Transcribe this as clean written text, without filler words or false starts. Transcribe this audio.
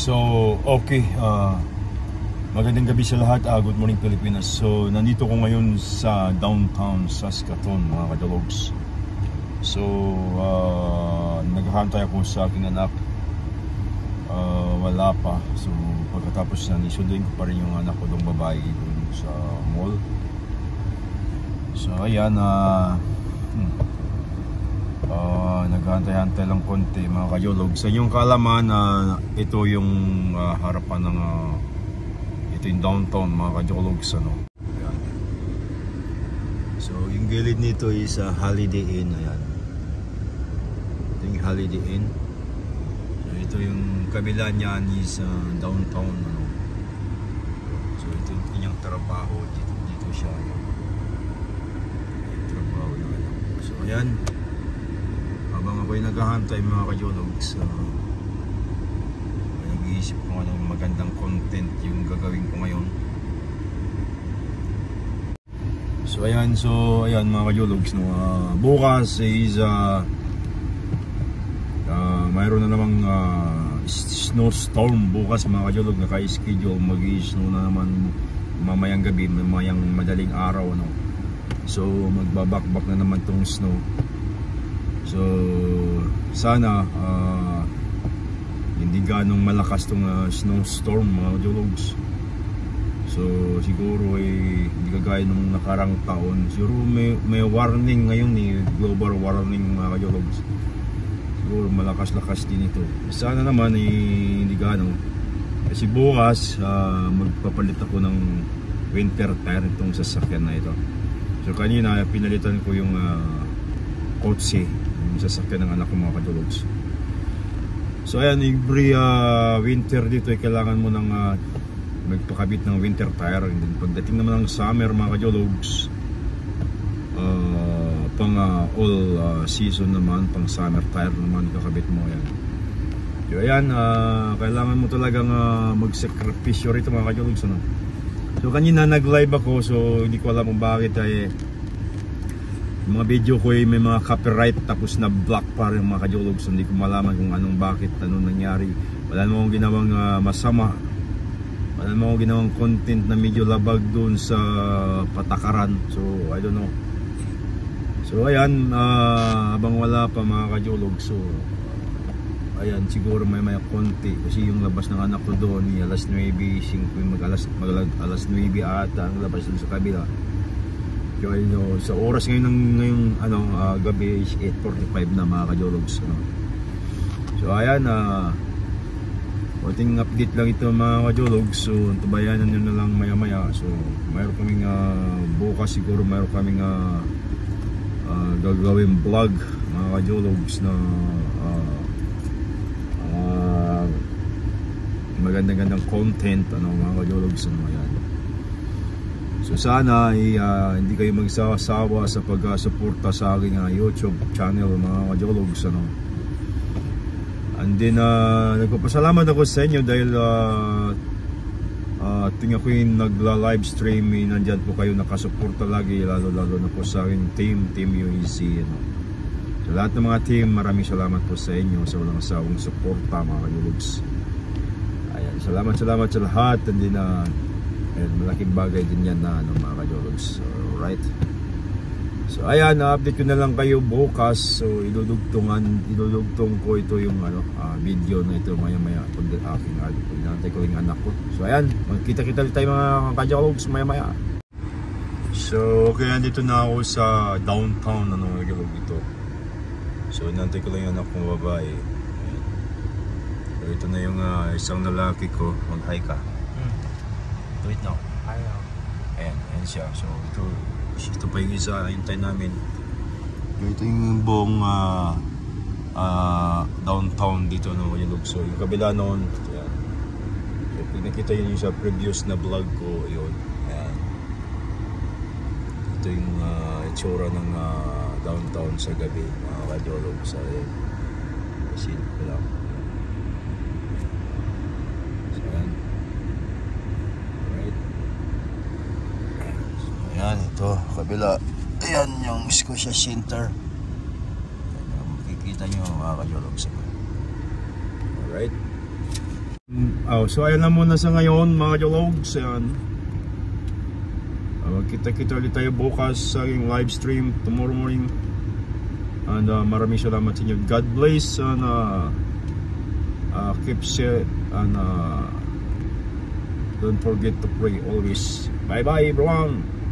So, okay. Magandang gabi sa lahat. Good morning Pilipinas. So, nandito ko ngayon sa downtown Saskatoon, mga kadalogs. So, naghahantay ako sa aking anak. Wala pa. So, pagkatapos na nisunduin ko pa rin yung anak ko dong babae dun sa mall. So, ayan. Naghahantay-hantay lang konti, mga kajolog. Sa inyong kaalaman, ito yung harapan ng ito yung downtown, mga kajologs, ano. Ayan. So yung gilid nito is Holiday Inn. Ayan, ito yung Holiday Inn. So ito yung kabila niyan is downtown, ano. So ito yung kanyang trabaho. Dito siya, ano. Trabaho na, ano. So ayan, habang ako'y naghahantay, mga kajologs, nag-iisip ko anong magandang content yung gagawin ko ngayon. So ayan mga kajologs, no, bukas is mayroon na namang snowstorm bukas, mga kajolog. Naka-schedule, mag-i-snow na naman mamayang gabi, mamayang madaling araw, no. So magbabakbak na naman tong snow. So sana hindi ganong malakas tong snowstorm, mga kajologs. So siguro hindi kagaya nung nakarang taon. Siguro may warning ngayon, global warning, mga kajologs. Siguro malakas-lakas din ito. Sana naman hindi ganong. Kasi bukas magpapalit ako ng winter tire itong sasakyan na ito. So kanina pinalitan ko yung kotse, yung sasakyan ng anak ko, mga kajologs. So ayan, every winter dito ay kailangan mo ng magpakabit ng winter tire. And then pagdating naman ng summer, mga kajologs, pang all season naman, pang summer tire naman kakabit mo. Ayan. So ayan, kailangan mo talagang magsakripisyo rito, mga kajologs, ano? So kanina nag-live ako, so hindi ko alam kung bakit mga video ko may mga copyright, tapos na block pa rin, mga kajologs. So, hindi ko malaman kung anong bakit, anong nangyari. Wala naman akong ginawang masama, wala naman akong ginawang content na medyo labag dun sa patakaran. So I don't know. So ayan, habang wala pa, mga kajologs, so ayan, siguro may konti. Kasi yung labas ng anak ko doon alas 9:05, alas 9 ata ang labas dun sa kabila. So, sa oras ngayong gabi is 8:45 na, mga kajologs, ano. So ayan, konting update lang ito, mga kajologs. So tabayanan nyo na lang maya-maya. So mayroon kaming bukas, siguro mayroon kaming gagawin vlog, mga kajologs, na magandang content, ano, mga kajologs, ano. Ayan. So sana hindi kayo magsasawa sa pag-suporta sa aking YouTube channel, mga kajologs, ano. And then nagpapasalamat ako sa inyo dahil tingnan ko yung nagla-livestream, nandyan po kayo nakasuporta lagi, lalo na po sa aking team UEC, ano. So lahat ng mga team, maraming salamat po sa inyo sa walang sawang suporta, mga kajologs. Ayan, salamat sa lahat. And then malaking bagay din yan na, ano, mga kajologs. Alright. So ayan, update ko na lang kayo bukas. So idudugtong ko ito yung video na ito maya-maya pag pinantay ko yung anak ko. So ayan, magkita-kita tayo, mga kajologs, maya-maya. So okay, andito na ako sa downtown, ano, mga kajolog ito. So inantay ko lang yung anak kong babae. So ito na yung isang lalaki ko. Mag-hi ka. Wait now. Ayan siya. So ito pa yung isa, hintay namin. Ito yung buong downtown dito, no, kajolog. So yung kabila noon, ayan. So pag nakita yun yung sa previous na vlog ko, yun. Ayan. Ito yung itsura ng downtown sa gabi, mga kajolog. So ayan, kasi wala. Ayan, ito, kabila. Ayan yung Scotia Center. Makikita nyo, mga kajologs. Alright. So ayan lang muna sa ngayon mga Jologs. Kita-kita ulit tayo bukas sa aking live stream tomorrow morning. And maraming salamat sa inyo. God bless and keep safe and don't forget to pray always. Bye bye everyone.